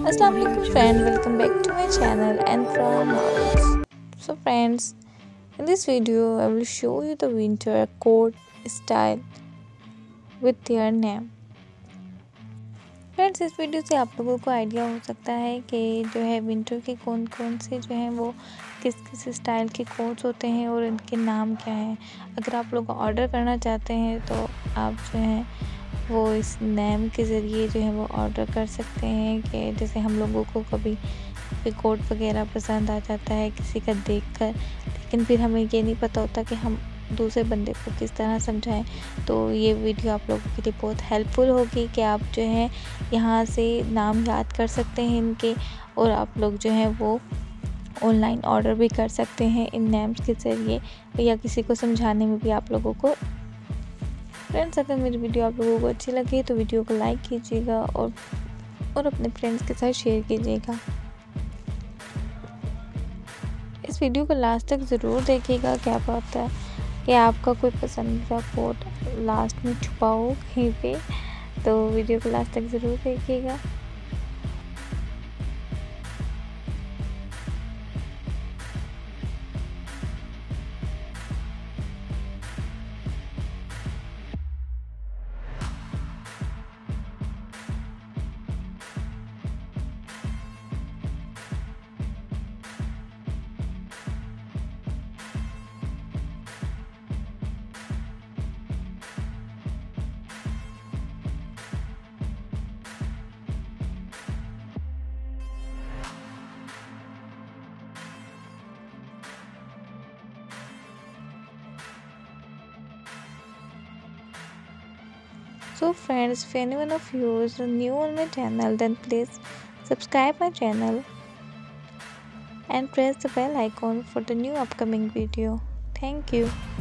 Assalamu alaikum friend, welcome back to my channel and from Marvels. So friends, in this video I will show you the winter coat style with their name. Friends, इस video से आप लोगों को idea हो सकता है कि जो है विंटर के कौन कौन से जो हैं वो किस किस स्टाइल के कोट्स होते हैं और इनके नाम क्या हैं। अगर आप लोग ऑर्डर करना चाहते हैं तो आप जो हैं वो इस नेम के ज़रिए जो है वो ऑर्डर कर सकते हैं। कि जैसे हम लोगों को कभी कोई कोट वगैरह पसंद आ जाता है किसी का देखकर, लेकिन फिर हमें ये नहीं पता होता कि हम दूसरे बंदे को किस तरह समझाएं। तो ये वीडियो आप लोगों के लिए बहुत हेल्पफुल होगी कि आप जो है यहाँ से नाम याद कर सकते हैं इनके, और आप लोग जो है वो ऑनलाइन ऑर्डर भी कर सकते हैं इन नेम्स के ज़रिए, या किसी को समझाने में भी आप लोगों को। फ्रेंड्स, अगर मेरी वीडियो आप लोगों को अच्छी लगे तो वीडियो को लाइक कीजिएगा और अपने फ्रेंड्स के साथ शेयर कीजिएगा। इस वीडियो को लास्ट तक ज़रूर देखिएगा। क्या बात है कि आपका कोई पसंदीदा कोट लास्ट में छुपा हो कहीं पे, तो वीडियो को लास्ट तक ज़रूर देखिएगा। So friends, if anyone of you is new on my channel, then please subscribe my channel and press the bell icon for the new upcoming video. Thank you.